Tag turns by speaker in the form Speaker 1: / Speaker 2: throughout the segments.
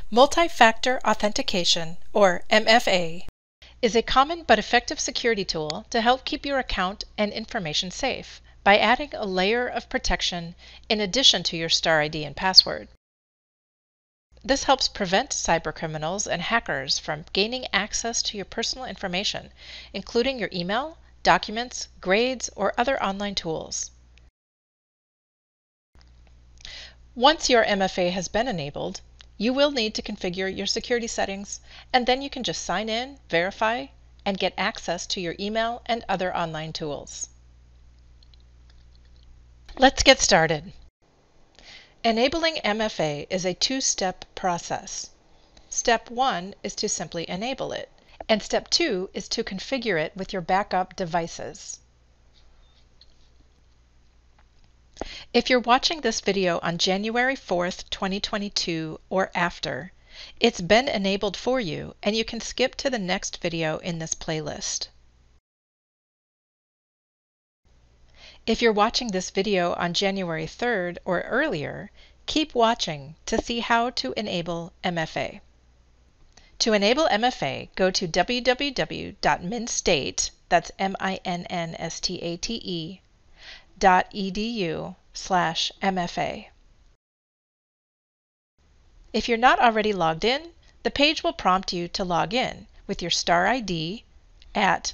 Speaker 1: Multi-factor authentication, or MFA, is a common but effective security tool to help keep your account and information safe by adding a layer of protection in addition to your Star ID and password. This helps prevent cybercriminals and hackers from gaining access to your personal information, including your email, documents, grades, or other online tools. Once your MFA has been enabled, you will need to configure your security settings, and then you can just sign in, verify, and get access to your email and other online tools. Let's get started. Enabling MFA is a two-step process. Step 1 is to simply enable it, and Step 2 is to configure it with your backup devices. If you're watching this video on January 4th, 2022 or after, it's been enabled for you and you can skip to the next video in this playlist. If you're watching this video on January 3rd or earlier, keep watching to see how to enable MFA. To enable MFA, go to www.minstate, that's minstate.edu/MFA. If you're not already logged in, the page will prompt you to log in with your Star ID at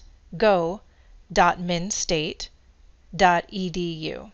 Speaker 1: go.minstate.edu.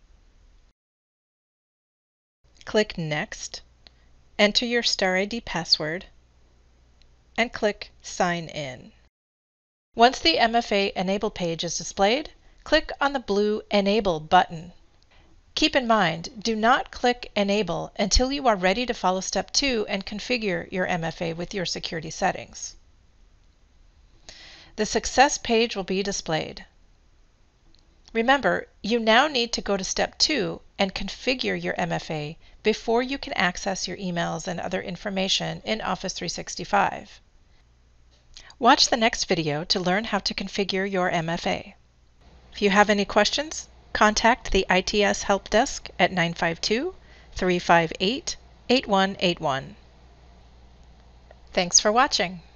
Speaker 1: Click Next, enter your Star ID password, and click Sign In. Once the MFA Enable page is displayed, click on the blue Enable button. Keep in mind, do not click Enable until you are ready to follow Step 2 and configure your MFA with your security settings. The Success page will be displayed. Remember, you now need to go to Step 2 and configure your MFA before you can access your emails and other information in Office 365. Watch the next video to learn how to configure your MFA. If you have any questions, contact the ITS Help Desk at 952-358-8181. Thanks for watching.